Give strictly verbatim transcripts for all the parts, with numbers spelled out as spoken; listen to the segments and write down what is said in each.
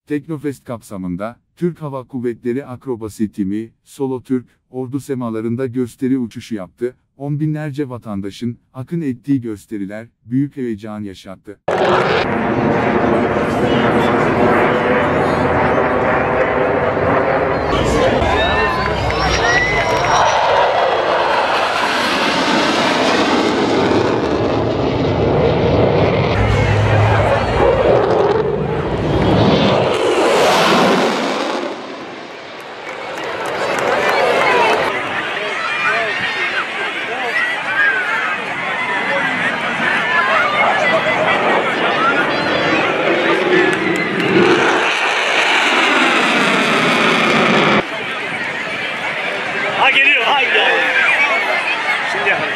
Teknofest kapsamında, Türk Hava Kuvvetleri Akrobasi Timi, Solo Türk, ordu semalarında gösteri uçuşu yaptı. On binlerce vatandaşın akın ettiği gösteriler, büyük heyecan yaşattı. Ha geliyor, ha geliyor. Şimdi yapalım.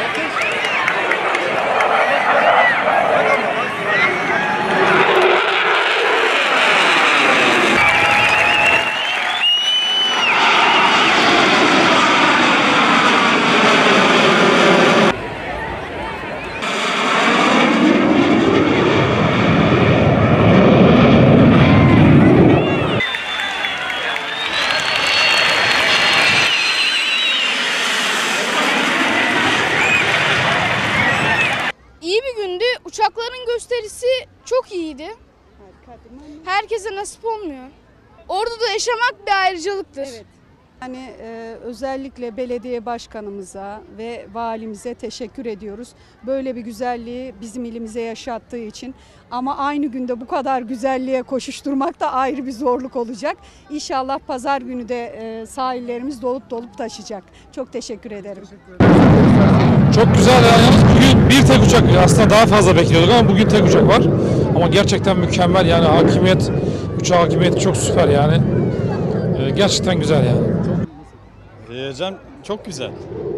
İyi bir gündü. Uçakların gösterisi çok iyiydi. Herkese nasip olmuyor. Ordu'da yaşamak bir ayrıcalıktır. Evet. Yani e, özellikle belediye başkanımıza ve valimize teşekkür ediyoruz. Böyle bir güzelliği bizim ilimize yaşattığı için. Ama aynı günde bu kadar güzelliğe koşuşturmak da ayrı bir zorluk olacak. İnşallah pazar günü de e, sahillerimiz dolup dolup taşıyacak. Çok teşekkür ederim. Çok güzel yani. Bugün bir tek uçak, aslında daha fazla bekliyorduk ama bugün tek uçak var. Ama gerçekten mükemmel yani, hakimiyet, uçak hakimiyeti çok süper yani. Ee, gerçekten güzel yani. Heyecan çok güzel.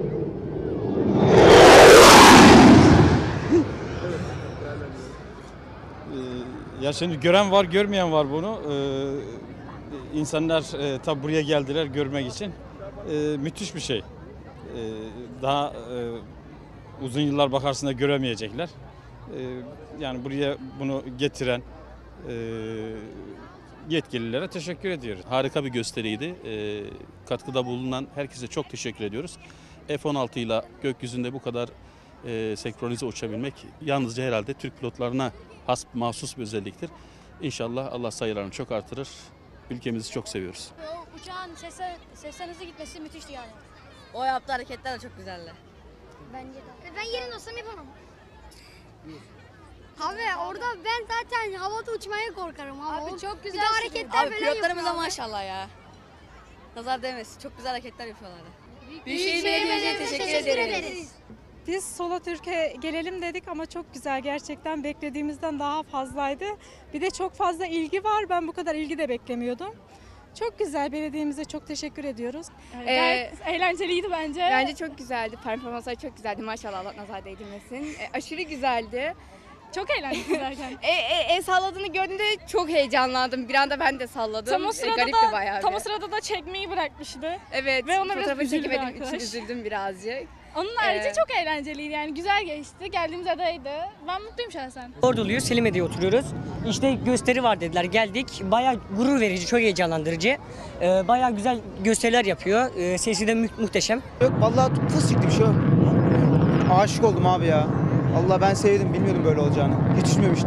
Ee, ya şimdi gören var, görmeyen var bunu. Ee, insanlar e, tabi buraya geldiler görmek için. Ee, müthiş bir şey. Ee, daha e, uzun yıllar bakarsın da göremeyecekler. Ee, yani buraya bunu getiren e, yetkililere teşekkür ediyoruz. Harika bir gösteriydi. E, katkıda bulunan herkese çok teşekkür ediyoruz. F on altı ile gökyüzünde bu kadar e, senkronize uçabilmek yalnızca herhalde Türk pilotlarına has, mahsus bir özelliktir. İnşallah Allah sayılarını çok artırır. Ülkemizi çok seviyoruz. O uçağın sesler, sesler hızlı gitmesi müthişti yani. O yaptığı hareketler de çok güzeldi. Bence de. Ben yerin olsam yapamam. Abi orada ben zaten havada uçmaya korkarım. Abi, Abi çok güzel. Bir de hareketler Abi falan pilotlarımıza yapıyor. maşallah ya. Nazar değmesin. Çok güzel hareketler yapıyorlardı. Büyükşehir Belediye'mize teşekkür, teşekkür ederiz. ederiz. Biz Solo Türk'e gelelim dedik ama çok güzel, gerçekten beklediğimizden daha fazlaydı. Bir de çok fazla ilgi var, ben bu kadar ilgi de beklemiyordum. Çok güzel, belediyemize çok teşekkür ediyoruz. Ee, Gayet eğlenceliydi bence. Bence çok güzeldi, performanslar çok güzeldi, maşallah Allah nazar değdirmesin. E, aşırı güzeldi. Çok eğlendik izlerken. E, e, el salladığını gördüğümde çok heyecanlandım, bir anda ben de salladım. Tam o sırada, e, garipti bayağı da, tam o bir. sırada da çekmeyi bırakmıştı. Evet, Ve ona biraz fotoğrafı üzüldü çekemedim arkadaş. için üzüldüm birazcık. Onun harici Ee, çok eğlenceliydi yani, güzel geçti. Geldiğimiz adaydı. Ben mutluyum şahsen. Orduluyuz, Selimiye'de oturuyoruz. İşte gösteri var dediler, geldik. Bayağı gurur verici, çok heyecanlandırıcı. Ee, bayağı güzel gösteriler yapıyor. Ee, sesi de mu muhteşem. Yok vallahi fıs çıktı bir şey yok. Aşık oldum abi ya. Allah ben sevdim, bilmiyordum böyle olacağını. Hiç düşünmemiştim.